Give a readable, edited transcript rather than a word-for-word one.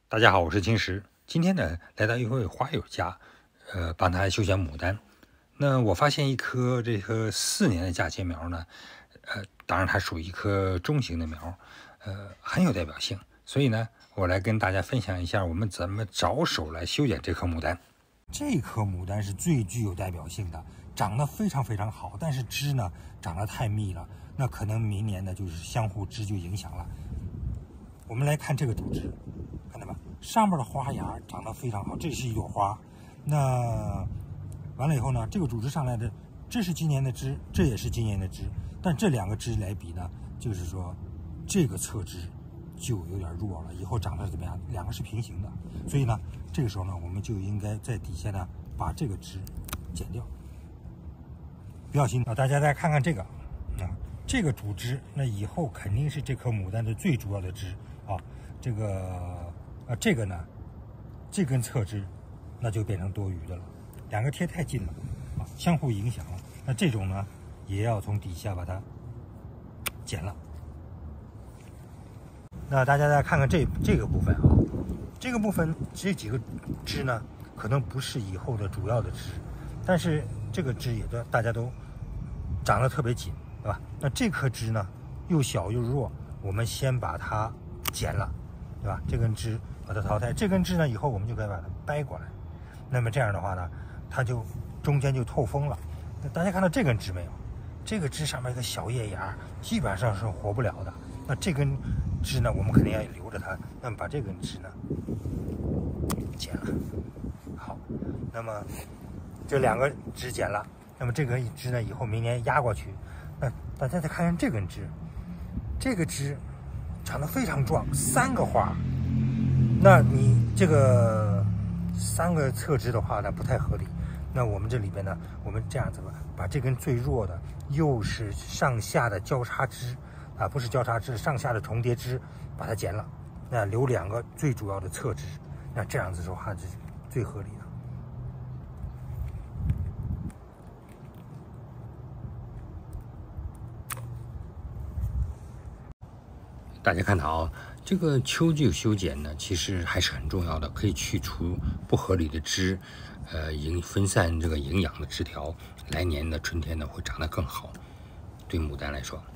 大家好，我是金石。今天呢，来到一位花友家，帮他修剪牡丹。那我发现一棵这棵4年的嫁接苗呢，当然它属于一棵中型的苗，很有代表性。所以呢，我来跟大家分享一下我们怎么着手来修剪这棵牡丹。这棵牡丹是最具有代表性的，长得非常非常好，但是枝呢长得太密了，那可能明年呢就是相互枝就影响了。我们来看这个主枝，看到吧？上面的花芽长得非常好，这是一朵花。那完了以后呢，这个主枝上来的，这是今年的枝，这也是今年的枝，但这两个枝来比呢，就是说这个侧枝就有点弱了，以后长得怎么样？两个是平行的，所以呢，这个时候呢，我们就应该在底下呢把这个枝剪掉。不要心啊！大家再看看这个啊，这个主枝，那以后肯定是这棵牡丹的最主要的枝啊。这个呢，这根侧枝那就变成多余的了，两个贴太近了啊，相互影响了。那这种呢，也要从底下把它剪了。那大家再看看这个部分啊，这个部分这几个枝呢，可能不是以后的主要的枝，但是这个枝大家都长得特别紧，对吧？那这颗枝呢，又小又弱，我们先把它剪了，对吧？这根枝把它淘汰，这根枝呢，以后我们就可以把它掰过来。那么这样的话呢，它就中间就透风了。那大家看到这根枝没有？这个枝上面一个小叶芽，基本上是活不了的。那这根枝呢，我们肯定要留着它。那么把这根枝呢剪了。好，那么这两个枝剪了，那么这根枝呢，以后明年压过去。那大家再看看这根枝，这个枝长得非常壮，3个花。那你这个3个侧枝的话呢，不太合理。那我们这里边呢，我们这样子吧，把这根最弱的，又是上下的交叉枝啊，不是交叉枝，上下的重叠枝，把它剪了，那留2个最主要的侧枝，那这样子的话是最合理的。大家看到啊，这个秋季修剪呢，其实还是很重要的，可以去除不合理的枝，分散这个营养的枝条，来年的春天呢会长得更好，对牡丹来说。